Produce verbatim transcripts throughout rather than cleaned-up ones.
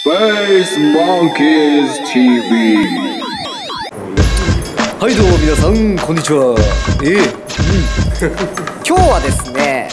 Space Monkeys ティーブイ。 はいどうも皆さんこんにちは。ええ、うん、今日はですね、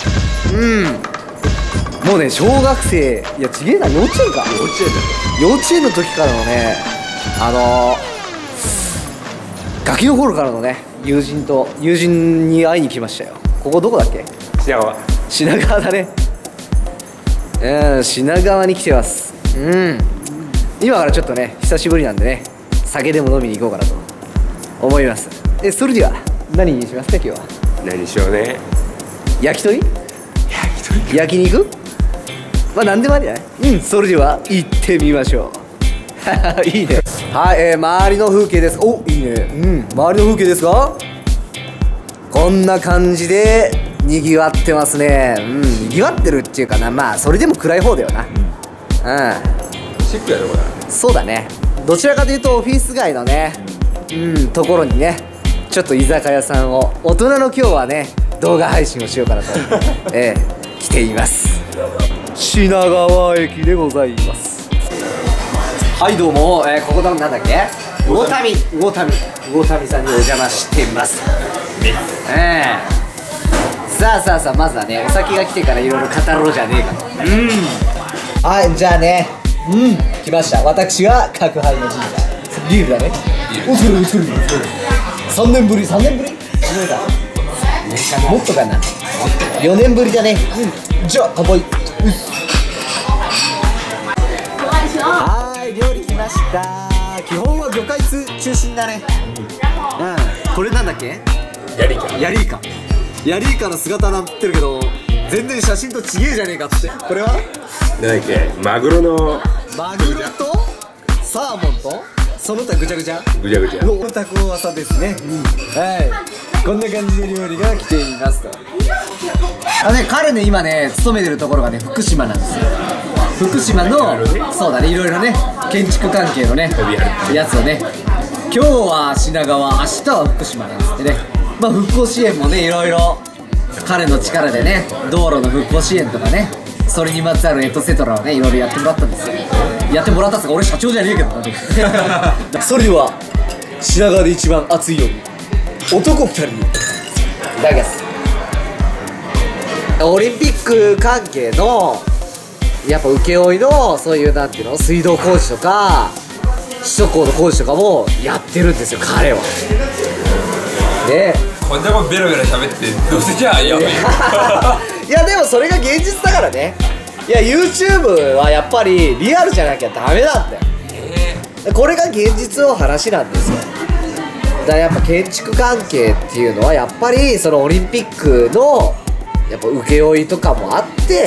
うんもうね小学生、いやちげえな、幼稚園か、幼稚園だよ幼稚園の時からのね、あのー、ガキの頃からのね友人と友人に会いに来ましたよ。ここどこだっけ？ 品川。 品川だね。うん、品川に来てます。うん、今からちょっとね久しぶりなんでね、酒でも飲みに行こうかなと思います。え、それでは何にしますか今日は？ 何しようね。 焼き鳥？ 焼き鳥。 焼肉？まあ何でもありじゃない？うん、それでは行ってみましょう。いいね。はい、えー、周りの風景です。お、いいね。うん、周りの風景ですがこんな感じでにぎわってますね。うん、にぎわってるっていうかな、まあそれでも暗い方だよな。うん、 シックやろこれ。 そうだね。どちらかというとオフィス街のね、うん、ところにねちょっと居酒屋さんを、大人の今日はね動画配信をしようかなと、えー、来ています。品川駅でございます。はいどうも、えー、ここだ、なんだっけ、魚民魚民魚民さんにお邪魔してます。えー、さあさあさあ、まずはねお酒が来てからいろいろ語ろうじゃねえかと。うん、はい、じゃあね、うん、来ました。私が角杯の神社ビールだね。おつるおつるさんねんぶり、さんねんぶりもっとかな、よねんぶりだね。うん、じゃあ乾杯。はい、料理来ました。基本は魚介中心だね。うん、これなんだっけ？ ヤリイカ。 ヤリイカヤリイカの姿なってるけど全然写真とちげえじゃねえかっつって。これはなんだっけ、マグロのマグロとサーモンとその他ぐちゃぐちゃぐちゃぐちゃのタコワサですね。うん、はい、こんな感じで料理が来ていますと。あのね、彼ね今ね勤めてるところがね福島なんですよ。福島の、そうだね、いろいろね建築関係のねやつをね、今日は品川、明日は福島なんですってね。まあ復興支援もねいろいろ彼の力でね、道路の復興支援とかね、それにまつわるエトセトラをねいろいろやってもらったんですよ。やってもらったっすが俺社長じゃねえけどな。それでは品川で一番熱いように男ふたりにいただきます。オリンピック関係のやっぱ請負のそういうなんていうの、水道工事とか首都高の工事とかもやってるんですよ彼は。でこんなもんベラベラ喋ってどうせじゃあやばい。 いやでもそれが現実だからね。いや YouTube はやっぱりリアルじゃなきゃダメなんだよ。えー、これが現実の話なんですよ。だからやっぱ建築関係っていうのはやっぱりそのオリンピックのやっぱ請負とかもあって、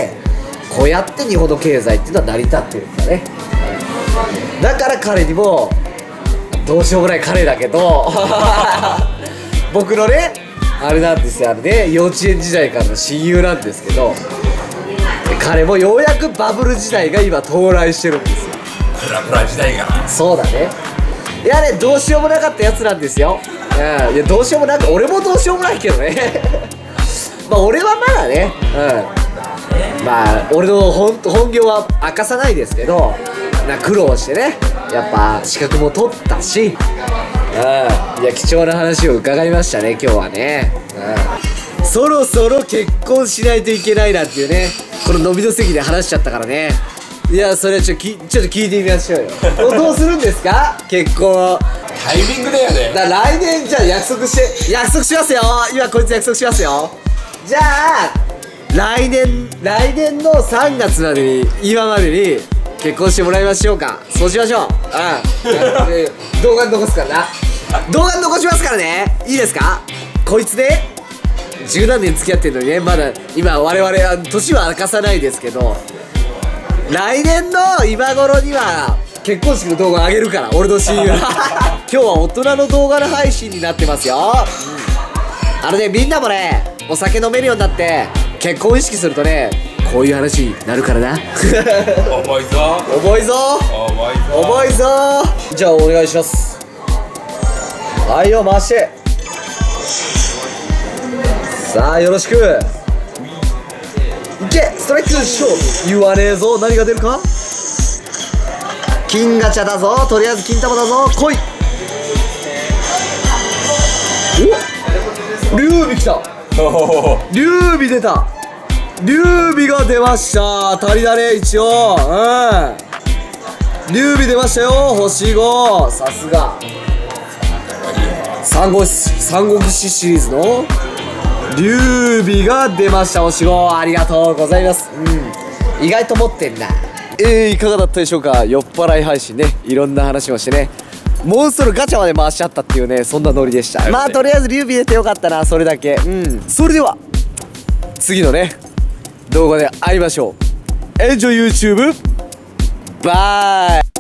こうやって日本の経済っていうのは成り立ってるんだね。だから彼にもどうしようもない彼だけど僕のねあれなんですよ、あれね幼稚園時代からの親友なんですけど、彼もようやくバブル時代が今到来してるんですよ。 プラプラ時代が。そうだね。 いやね、どうしようもなかったやつなんですよ。いや、いやどうしようもなく、俺もどうしようもないけどね。まあ俺はまだね、うん、まあ俺の本本業は明かさないですけど、な苦労してねやっぱ資格も取ったし、うん、いや貴重な話を伺いましたね今日はね。うん、そろそろ結婚しないといけないなんていうね、この飲みの席で話しちゃったからね。いやそれはちょっときちょっと聞いてみましょうよ。どうするんですか結婚？ タイミングだよね。 だから来年じゃあ約束して約束しますよ。今こいつ約束しますよ。じゃあ来年来年のさんがつまでに今までに結婚してもらいましょうか。そうしましょう。うん、動画に残すからな。動画に残しますからね。いいですか？こいつね十何年付き合ってるのにね、まだ今我々年は明かさないですけど、来年の今頃には結婚式の動画上げるから、俺の親友。今日は大人の動画の配信になってますよ。うん、あのねみんなもねお酒飲めるようになって結婚意識するとねこういう話になるからな。 重いぞ重いぞ重いぞ重いぞ。じゃあお願いします。はいよ回して。さあよろしく。いけストライクショー。言わねえぞ。何が出るか。 金ガチャだぞ。とりあえず金玉だぞ。来い。お、劉備来た。劉備出た。劉備が出ました。足りだね一応。うん、劉備出ましたよ。星ご。さすが三国三国志シリーズの劉備が出ました。星ご。ありがとうございます。うん、意外と持ってんな。えー、いかがだったでしょうか。酔っ払い配信ね、いろんな話もしてね、モンストロガチャまで回しちゃったっていうね、そんなノリでした。まあとりあえず劉備出てよかったな、それだけ。うん、それでは次のね動画で会いましょう。エンジョイ YouTube バイ。